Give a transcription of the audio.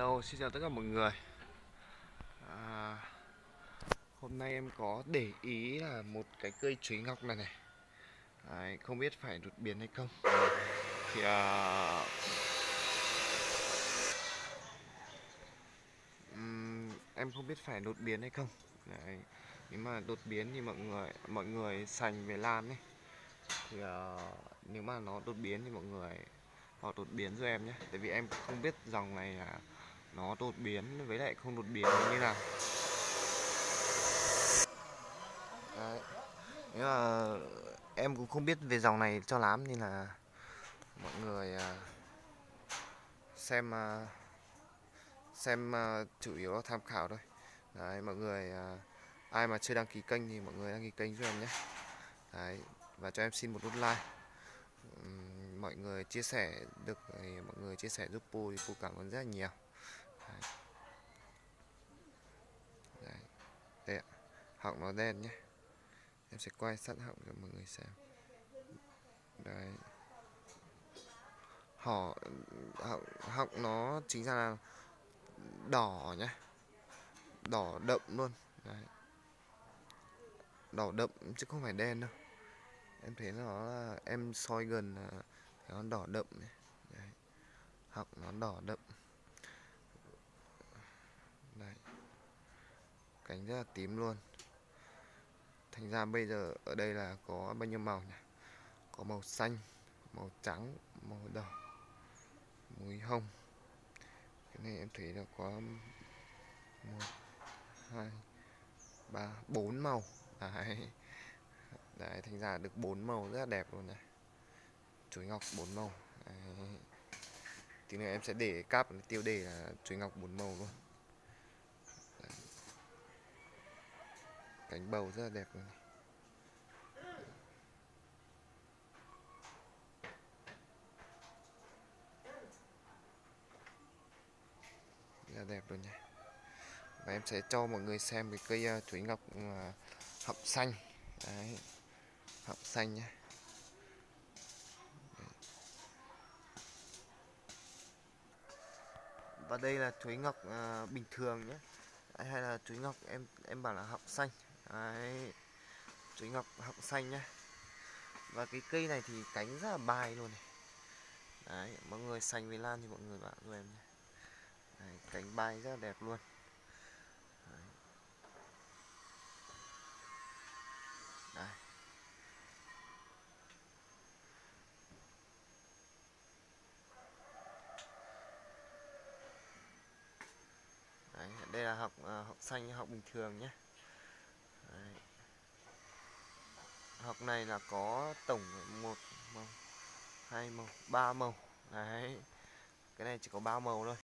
Hello, xin chào tất cả mọi người. à, Hôm nay em có để ý là một cái cây chuối ngọc này này. Đấy, không biết phải đột biến hay không. Thì em không biết phải đột biến hay không. Đấy, nếu mà đột biến thì mọi người sành về lan ấy. Thì nếu mà nó đột biến thì mọi người họ đột biến cho em nhé. Tại vì em không biết dòng này là nó đột biến với lại không đột biến như nào. Đấy. Nếu mà em cũng không biết về dòng này cho lắm nên là mọi người xem chủ yếu là tham khảo thôi. Đấy, mọi người ai mà chưa đăng ký kênh thì mọi người đăng ký kênh cho em nhé. Đấy, và cho em xin một nút like. Mọi người chia sẻ được thì mọi người chia sẻ giúp Pu thì Pu cảm ơn rất là nhiều. Đấy. Đấy. Đây ạ. Họng nó đen nhé. Em sẽ quay sát họng cho mọi người xem. Đấy. Họng nó chính ra là đỏ nhé, đỏ đậm luôn. Đấy. Đỏ đậm chứ không phải đen đâu. Em thấy nó là em soi gần là nó đỏ đậm này. Đấy. Họng nó đỏ đậm. Đấy. Cánh rất là tím luôn. Thành ra bây giờ ở đây là có bao nhiêu màu nhỉ? Có màu xanh, màu trắng, màu đỏ, mùi hồng. Cái này em thấy là có 1, 2, 3, 4 màu. Đấy. Đấy, thành ra được 4 màu rất là đẹp luôn này. Chuối ngọc 4 màu. Đấy. Tí nữa em sẽ để cáp tiêu đề là chuối ngọc 4 màu luôn. Đấy. Cánh bầu rất là đẹp luôn này. Rất là đẹp luôn nha. Và em sẽ cho mọi người xem cái cây chuối ngọc họng xanh. Đấy. Họng xanh nhé. Và đây là chuối ngọc bình thường nhé. Hay là chuối ngọc em bảo là họng xanh. Đấy. Chuối ngọc họng xanh nhé. Và cái cây này thì cánh rất là bay luôn này. Đấy, mọi người xanh với lan thì mọi người bảo cho em nhé. Đấy, cánh bay rất là đẹp luôn. Đấy. Đây. Đấy, đây là họng xanh, họng bình thường nhé. Đấy. Họng này là có tổng 1 màu, 2 màu, 3 màu. Đấy. Cái này chỉ có 3 màu thôi.